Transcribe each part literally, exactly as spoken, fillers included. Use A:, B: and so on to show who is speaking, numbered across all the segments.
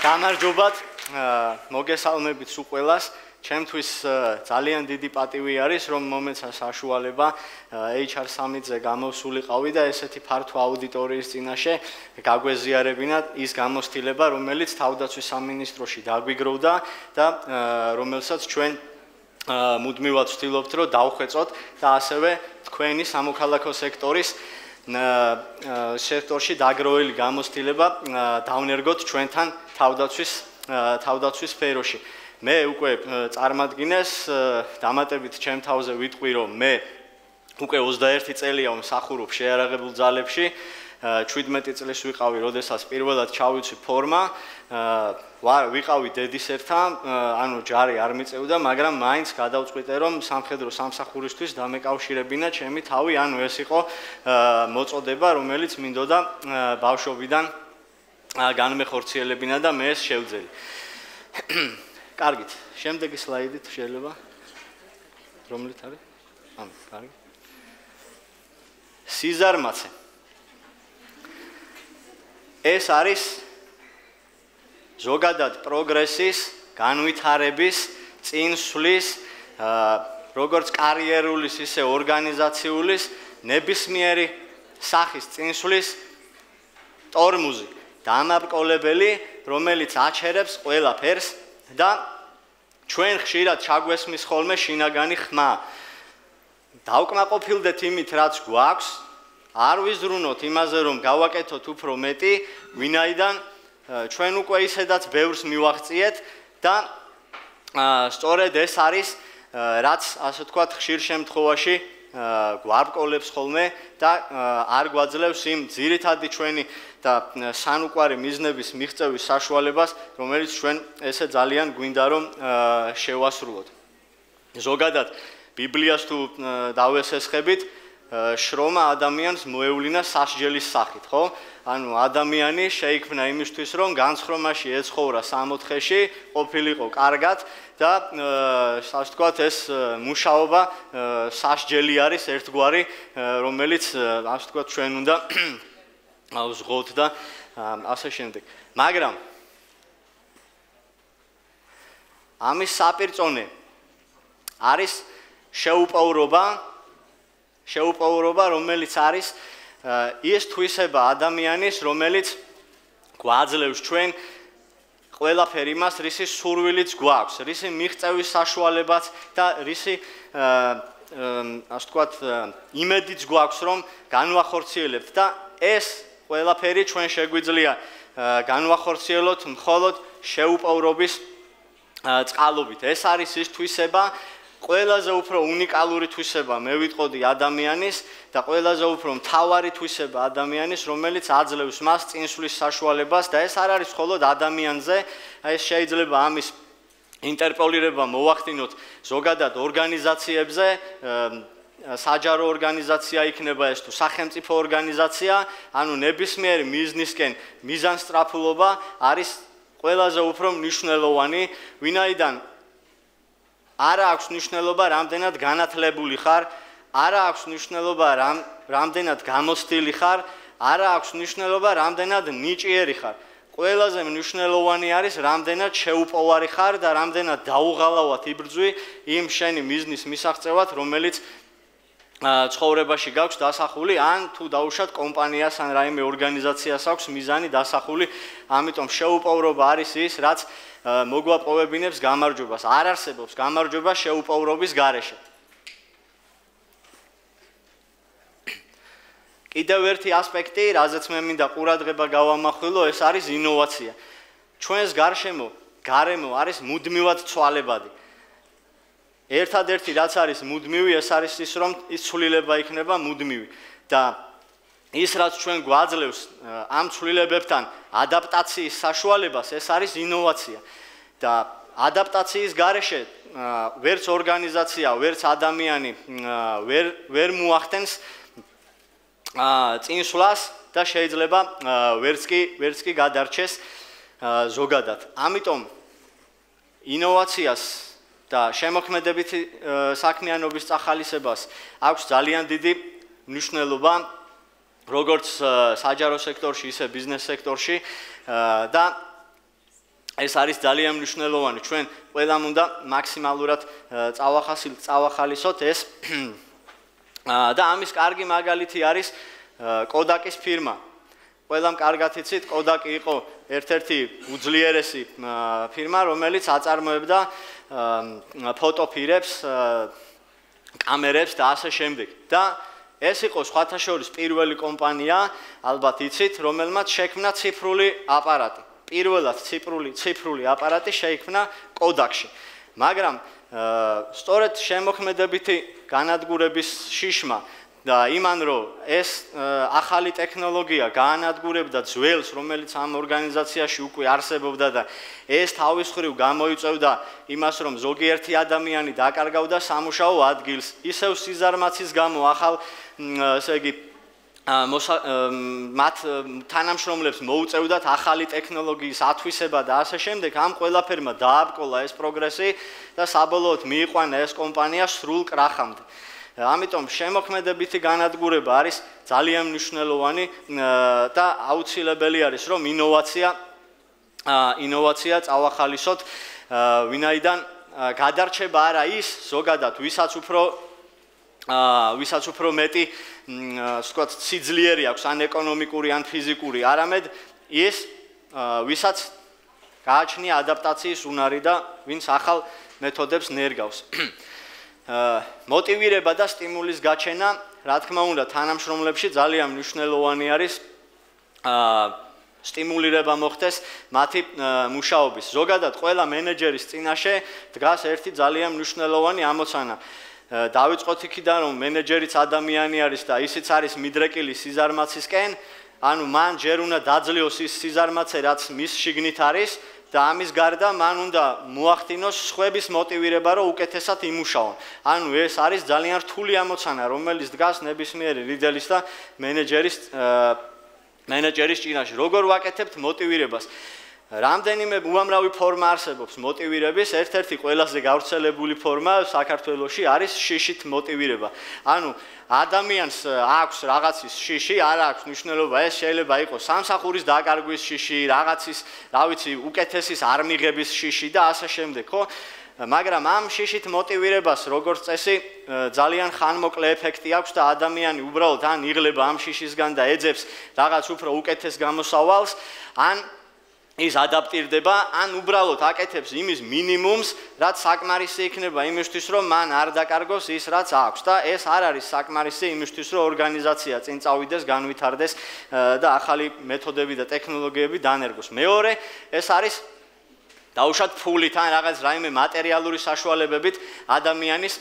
A: გამარჯობათ, მოგესალმებით სულ ყველას. ჩემთვის ძალიან დიდი პატივი არის, რომ მომეცა საშუალება H R სამი-ზე გამოვსულიყავი და ესეთი ფართო აუდიტორიის წინაშე გაგვეზიარებინა ის გამოცდილება, რომელიც თავდაცვის სამინისტროში დაგვიგროვდა და რომელსაც ჩვენ მუდმივად ვცდილობთ, რომ დავხვეწოთ და ასევე თქვენი სამოქალაქო სექტორის სექტორში დაგროვილი გამოცდილება დავნერგოთ ჩვენთან თავდაცვის თავდაცვის სფეროში. მე უკვე წარმადგინეს დამატებით ჩემ თავზე ვიტყვი, რომ მე უკვე ოცდაერთი წელია მსახურობ შეიარაღებულ ძალებში. შვიდმეტი წლის ვიყავი, როდესაც პირველად ჩავიცვი ფორმა, ვიყავი დედისერთა, ანუ ჯარი არ მიწევდა, მაგრამ მაინც გადავწყვიტე, რომ სამხედრო სამსახურისთვის დამეკავშირებინა ჩემი თავი, ანუ ეს იყო მოწოდება, რომელიც მინდოდა ბავშვობიდან განმეხორციელებინა და მე ეს შევძელი. კარგით, შემდეგი სლაიდით შეიძლება რომლით არის? ამ, კარგი. სიზარმაცე. ეს არის ზოგადად პროგრესის, განვითარების, წინსვლის, როგორც კარიერულის, ისე ორგანიზაციულის, ნებისმიერი სახის წინსვლის ტორმუზი, დამაბრკოლებელი, რომელიც აჩერებს ყველაფერს და ჩვენ ხშირად ჩაგვესმის ხოლმე შინაგანი ხმა. დავკმაყოფილდეთ იმით, რაც გვაქვს, არ ვიზრუნოთ იმაზე, რომ გავაკეთოთ უფრო მეტი, ვინაიდან ჩვენ უკვე ისედაც ბევრს მივაღწიეთ და სწორედ ეს არის, რაც ასე ვთქვათ, ხშირ შემთხვევაში გვარბკოლებს ხოლმე და არ გვაძლევს იმ ძირითადი ჩვენი და სანუკვარი მიზნების მიღწევის საშუალებას, რომელიც ჩვენ ესე ძალიან გვინდა რომ შევასრულოთ. ზოგადად ბიბლიას თუ დავესესხებით, შრომა ადამიანს მოევლინა სასჯელის სახით, ხო? ანუ ადამიანი შეიქმნა იმისთვის, რომ განცხრომაში ეცხოვრა სამოთხეში, ყოფილიყო კარგად და ასე ვთქვათ, ეს მუშაობა სასჯელი არის ერთგვარი, რომელიც ასე ვთქვათ, ჩვენ უნდა ავზღოთ და ასე შემდეგ. მაგრამ ამის საპირწონე არის შეუპოვრობა, შეუპოვრობა, რომელიც არის ის თვისება ადამიანის, რომელიც გვაძლევს ჩვენ ყველაფერ იმას, რისი სურვილიც გვაქვს, რისი მიღწევის საშუალებაც და რისი ასე ვთქვათ, იმედიც გვაქვს, რომ განვახორციელებთ და ეს ყველაფერი ჩვენ შეგვიძლია განვახორციელოთ მხოლოდ შეუპოვრობის წყალობით. ეს არის ის თვისება, ყველაზე უფრო უნიკალური თვისება მე ვიტყოდი ადამიანის და ყველაზე უფრო მთავარი თვისება ადამიანის, რომელიც აძლევს მას წინსვლის საშუალებას და ეს არ არის მხოლოდ ადამიანზე, ეს შეიძლება ამის ინტერპოლირება მოვახდინოთ ზოგადად ორგანიზაციებზე, საჯარო ორგანიზაცია იქნება ეს თუ სახელმწიფო ორგანიზაცია, ანუ ნებისმიერი მიზნისკენ მიზანსწრაფულობა არის ყველაზე უფრო მნიშვნელოვანი, ვინაიდან არა აქვს მნიშვნელობა რამდენად განათლებული ხარ, არა აქვს მნიშვნელობა რამდენად გამოცდილი ხარ, არა აქვს მნიშვნელობა რამდენად ნიჭიერი ხარ. ყველაზე მნიშვნელოვანი არის რამდენად შეუპოვარი ხარ და რამდენად დაუღალავად იბრძვი იმ შენი მიზნის მისაღწევად, რომელიც ცხოვრებაში გაქვს დასახული, ან თუ დაუშვათ კომპანიას ან რაიმე ორგანიზაციას აქვს მიზანი დასახული, ამიტომ შეუპოვრობა არის ის, რაც მოგვაპოვებინებს გამარჯვებას. არ არსებობს გამარჯვება შეუპოვრობის გარეშე. კიდევ ერთი ასპექტი, რაზეც მე მინდა ყურადღება გავამახვილო, ეს არის ინოვაცია. ჩვენს გარშემო, გარემო არის მუდმივად ცვალებადი. ერთადერთი რაც არის მუდმივი, ეს არის ის, რომ ის ცვლილება იქნება მუდმივი და ის, რაც ჩვენ გვაძლევს ამ ცვლილებებთან ადაპტაციის საშუალებას, ეს არის ინოვაცია. და ადაპტაციის გარეშე ვერც ორგანიზაცია, ვერც ადამიანი ვერ ვერ მოახდენს წინსვლას და შეიძლება ვერც კი ვერც კი გადარჩეს ზოგადად. ამიტომ ინოვაციას და შემოქმედებითი საქმიანობის წახალისებას აქვს ძალიან დიდი მნიშვნელობა როგორც საჯარო სექტორში, ისე ბიზნეს სექტორში და ეს არის ძალიან მნიშვნელოვანი. ჩვენ ყველამ უნდა მაქსიმალურად წავახალისოთ ეს და ამის კარგი მაგალითი არის კოდაკის ფირმა. ყველამ კარგად იცით, კოდაკი იყო ერთ-ერთი უძლიერესი ფირმა, რომელიც აწარმოებდა ფოტოფირებს, კამერებს და ასე შემდეგ. და ეს იყო სხვათა შორის პირველი კომპანია, ალბათ იცით, რომელმაც შექმნა ციფრული აპარატი. პირველად ციფრული ციფრული აპარატი შეიქმნა კოდაკში. მაგრამ სწორედ შემოქმედებითი განადგურების შიშმა და იმან რომ ეს ახალი ტექნოლოგია გაანადგურებდა ძველს, რომელიც ამ ორგანიზაციაში უკვე არსებობდა და ეს თავის მხრივ გამოიწვევდა იმას, რომ ზოგიერთი ადამიანი დაკარგავდა სამუშაო ადგილს, ისევ სიზარმაცის გამო ახალ ესე იგი მათ თანამშრომლებს მოუწევდათ ახალი ტექნოლოგიის ათვისება და ასე შემდეგ. ამ ყველაფერმა დააბკოლა ეს პროგრესი და საბოლოოდ მიიყვანა ეს კომპანია სრულ კრახამდე. ამიტომ შემოქმედებითი განადგურება არის ძალიან მნიშვნელოვანი და აუცილებელი არის, რომ ინოვაცია ინოვაცია წავახალისოთ, ვინაიდან გადარჩება არა ის ზოგადად, ვისაც უფრო ვისაც უფრო მეტი ვთქვათ სიძლიერე აქვს, ან ეკონომიკური, ან ფიზიკური, არამედ ის ვისაც გააჩნია ადაპტაციის უნარი და ვინც ახალ მეთოდებს ნერგავს. მოტივირება და სტიმულის გაჩენა, რა თქმა უნდა, თანამშრომლებში ძალიან მნიშვნელოვანი არის სტიმულირება მოხდეს მათი მუშაობის. ზოგადად ყველა მენეჯერის წინაშე დგას ერთი ძალიან მნიშვნელოვანი ამოცანა. დავიწყოთ იქიდან, რომ მენეჯერიც ადამიანი არის და ისიც არის მიდრეკილი სიზარმაცისკენ, ანუ მან ჯერ უნდა დაძლიოს ის სიზარმაცე, რაც მის შიგნით არის და ამის გარდა მან უნდა მოახდინოს სხვების მოტივირება, რომ უკეთესად იმუშაონ. ანუ ეს არის ძალიან რთული ამოცანა, რომელიც დგას ნებისმიერი ლიდერის და მენეჯერის მენეჯერის წინაშე. როგორ ვაკეთებთ მოტივირებას? რამდენიმე უამრავი ფორმა არსებობს მოტივირების, ერთ-ერთი ყველაზე გავრცელებული ფორმა საქართველოში არის შიშით მოტივირება. ანუ ადამიანს აქვს რაღაცის შიში, არ აქვს მნიშვნელობა, ეს შეიძლება იყოს სამსახურის დაკარგვის შიში, რაღაცის, რა ვიცი, უკეთესის არ მიღების შიში და ასე შემდეგ, ხო? მაგრამ ამ შიშით მოტივირებას როგორც წესი ძალიან ხანმოკლე ეფექტი აქვს და ადამიანი უბრალოდ ან იღლება ამ შიშისგან და ეძებს რაღაც უფრო უკეთეს გამოსავალს, ან ის ადაპტირდება, ან უბრალოდ აკეთებს იმის მინიმუმს, რაც საკმარისი იქნება იმისთვის, რომ მან არ დაკარგოს ის, რაც აქვს და ეს არ არის საკმარისი იმისთვის, რომ ორგანიზაცია წინ წავიდეს, განვითარდეს და ახალი მეთოდები და ტექნოლოგიები დანერგოს. მეორე, ეს არის დაუშვათ ფულით ან რაღაც რაიმე მატერიალური საშუალებებით ადამიანის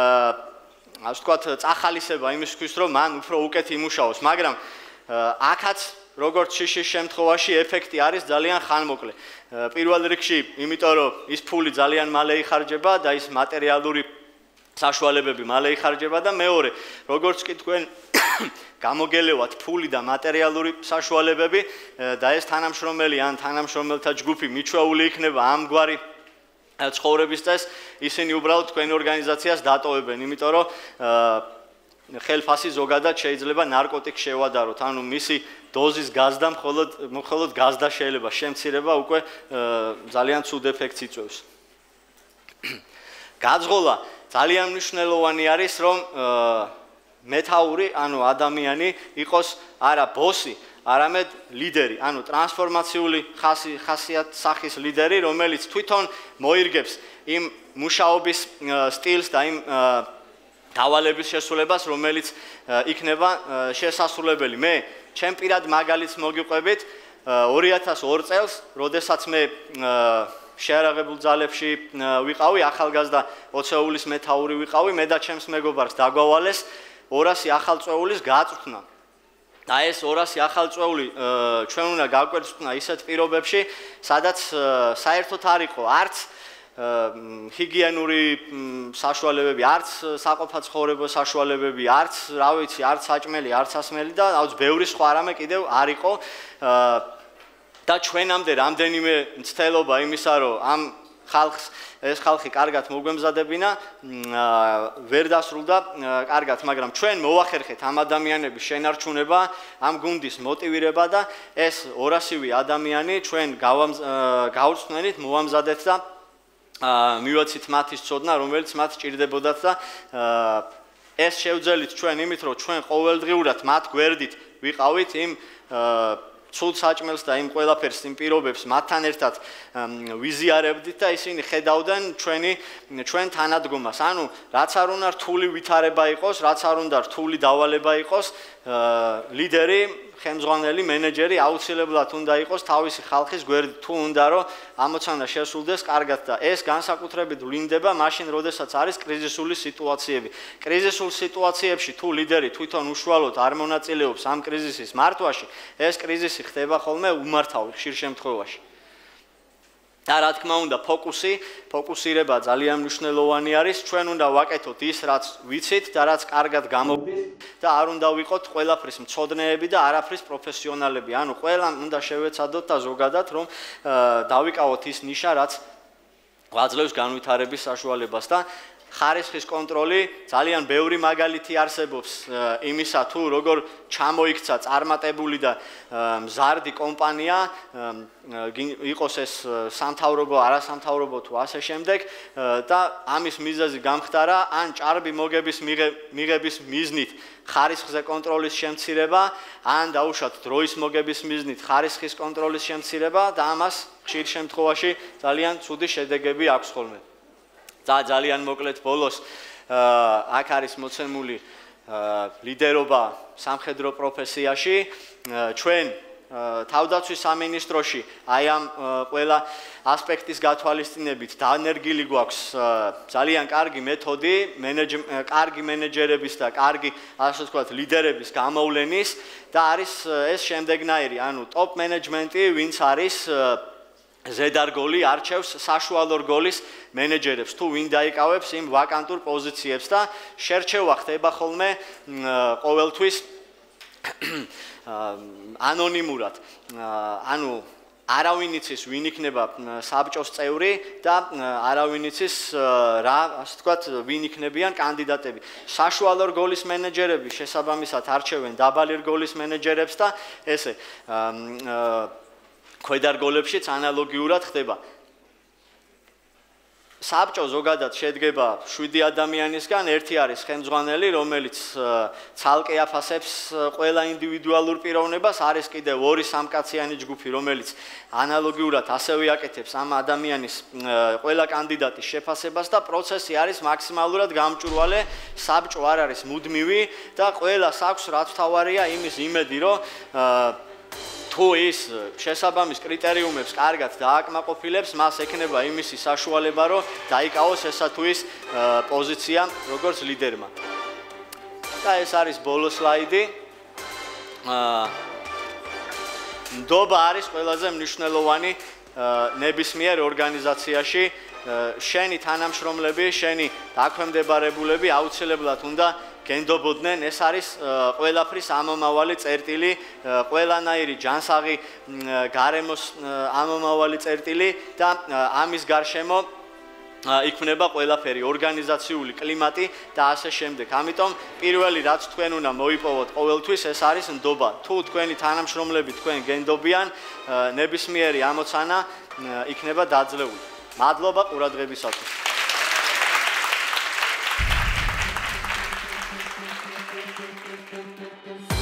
A: ასე ვთქვათ წახალისება იმისთვის, რომ მან უფრო უკეთ იმუშაოს, მაგრამ აქაც როგორც შიშის შემთხვევაში ეფექტი არის ძალიან ხანმოკლე. პირველ რიგში, იმიტომ რომ ის ფული ძალიან მალე იხარჯება და ის მატერიალური საშუალებები მალე იხარჯება და მეორე, როგორც კი თქვენ გამოგელევათ ფული და მატერიალური საშუალებები და ეს თანამშრომელი ან თანამშრომელთა ჯგუფი მიჩვეული იქნება ამგვარი ცხოვრების წესს, ისინი უბრალოდ თქვენ ორგანიზაციას დატოვებენ, იმიტომ რომ ხელფასი ზოგადად შეიძლება ნარკოტიკს შევადაროთ, ანუ მისი დოზის გაზდა მხოლოდ მხოლოდ გაზდა შეიძლება შემცირება უკვე ძალიან ცუდ ეფექტს იწვევს. გაძღოლა ძალიან მნიშვნელოვანი არის, რომ მეთაური, ანუ ადამიანი იყოს არა ბოსი, არამედ ლიდერი, ანუ ტრანსფორმაციული ხასიათ სახის ლიდერი, რომელიც თვითონ მოირგებს იმ მუშაობის სტილს და იმ დავალების შესრულებას, რომელიც იქნება შესასრულებელი. მე ჩემ პირად მაგალითს მოგიყვებით ორი ათას ორ წელს, როდესაც მე შეარაღებულ ძალებში ვიყავი, ახალგაზრდა ოცეულის მეთაური ვიყავი, მე და ჩემს მეგობარს დაგვავალეს ორასი ახალწვეულის გაწვრთნა. და ეს ორასი ახალწვეული ჩვენ უნდა გავკვერცხნა ისეთ პირობებში, სადაც საერთოდ არ იყო არც ჰიგიენური საშუალებები, არც საყოფაცხოვრებო საშუალებები, არც, რა ვიცი, არც საჭმელი, არც ასმელი და აუც ბევრი სხვა რამე კიდევ არ იყო. და ჩვენამდე რამდენიმე მცდელობა იმისა, რომ ამ ხალხს ეს ხალხი კარგად მოგვემზადებინა, ვერ დასრულდა კარგად, მაგრამ ჩვენ მოვახერხეთ ამ ადამიანების შენარჩუნება, ამ გუნდის მოტივირება და ეს ორასივე ადამიანი ჩვენ გავწვნენით, მოვამზადეთ და მივაცით მათი ცოდნა, რომელიც მათ ჭირდებოდათ და ეს შევძელით ჩვენ იმით, რომ ჩვენ ყოველდღიურად მათ გვერდით ვიყავით იმ ცუდ საჭმელს და იმ ყველაფერს, იმ პირობებს მათთან ერთად ვიზიარებდით და ისინი ხედავდნენ ჩვენი ჩვენ თანადგომას. ანუ რაც არ უნდა რთული ვითარება იყოს, რაც არ უნდა რთული დავალება იყოს, ლიდერი, ხელმძღვანელი, მენეჯერი აუცილებლად უნდა იყოს თავისი ხალხის გვერდით, თუ უნდა რომ ამოცანა შესრულდეს კარგად და ეს განსაკუთრებით ვლინდება მაშინ, როდესაც არის კრიზისული სიტუაციები. კრიზისულ სიტუაციებში თუ ლიდერი თვითონ უშუალოდ არ მონაწილეობს ამ კრიზისის მართვაში, ეს კრიზისი ხდება ხოლმე უმართავი ხშირ შემთხვევაში. და რა თქმა უნდა, ფოკუსი, ფოკუსირება ძალიან მნიშვნელოვანი არის. ჩვენ უნდა ვაკეთოთ ის, რაც ვიცით და რაც კარგად გამოგვდის და არ უნდა ვიყოთ ყველაფრის მცოდნეები და არაფრის პროფესიონალები. ანუ ყველამ უნდა შევეცადოთ და ზოგადად რომ დავიკავოთ ის ნიშა, რაც გვაძლევს განვითარების საშუალებას და ხარისხის კონტროლი ძალიან ბევრი მაგალითი არსებობს იმისა, თუ როგორ ჩამოიქცა წარმატებული და მზარდი კომპანია, იყოს ეს სამთავრობო, არასამთავრობო თუ ასე შემდეგ და ამის მიზეზი გამხდარა ან ჭარბი მოგების მიღების მიზნით ხარისხზე კონტროლის შემცირება, ან დაუშვათ დროის მოგების მიზნით ხარისხის კონტროლის შემცირება და ამას ხშირ შემთხვევაში ძალიან ცუდი შედეგები აქვს ხოლმე. ძალიან მოკლედ ბოლოს აქ არის მოცემული ლიდერობა სამხედრო პროფესიაში. ჩვენ თავდაცვის სამინისტროში აი ამ ყველა ასპექტის გათვალისწინებით დანერგილი გვაქვს ძალიან კარგი მეთოდი, კარგი მენეჯერების და კარგი, ასე ვთქვათ, ლიდერების გამოვლენის და არის ეს შემდეგნაირი, ანუ ტოპ მენეჯმენტი, ვინც არის ზედარგოლი არჩევს საშუალო რგოლის მენეჯერებს თუ ვინ დაიკავებს იმ ვაკანტურ პოზიციებს და შერჩევა ხდება ხოლმე ყოველთვის ანონიმურად. ანუ არავინ იცის ვინ იქნება საბჭოს წევრი და არავინ იცის რა, ასე ვთქვათ, ვინ იქნებიან კანდიდატები. საშუალო რგოლის მენეჯერები შესაბამისად არჩევენ დაბალი რგოლის მენეჯერებს და ესე ქვედარგოლებშიც ანალოგიურად ხდება. საბჭო ზოგადად შედგება შვიდი ადამიანისგან, ერთი არის ხელმძღვანელი, რომელიც ცალკე აფასებს ყველა ინდივიდუალურ პიროვნებას, არის კიდევ ორი სამკაციანი ჯგუფი, რომელიც ანალოგიურად ასევე აკეთებს ამ ადამიანის ყველა კანდიდატის შეფასებას და პროცესი არის მაქსიმალურად გამჭვირვალე, საბჭო არ არის მუდმივი და ყველას აქვს რაც თავარია იმის იმედი, რომ თუ ის შესაბამის კრიტერიუმებს კარგად დააკმაყოფილებს, მას ექნება იმისი საშუალება, რომ დაიკავოს ესა თუ ის პოზიცია როგორც ლიდერმა. და ეს არის ბოლო სლაიდი. ნდობა არის ყველაზე მნიშვნელოვანი ნებისმიერ ორგანიზაციაში. შენი თანამშრომლები, შენი დაქვემდებარებულები აუცილებლად უნდა გენდობოდნენ, ეს არის ყველაფრის ამომავალი წერტილი, ყველანაირი ჯანსაღი გარემოს ამომავალი წერტილი და ამის გარშემო იქმნება ყველაფერი, ორგანიზაციული კლიმატი და ასე შემდეგ. ამიტომ პირველი რაც თქვენ უნდა მოიპოვოთ ყოველთვის, ეს არის ნდობა. თუ თქვენი თანამშრომლები თქვენ გენდობიან, ნებისმიერი ამოცანა იქნება დაძლეული. მადლობა ყურადღებისათვის.
B: Thank you.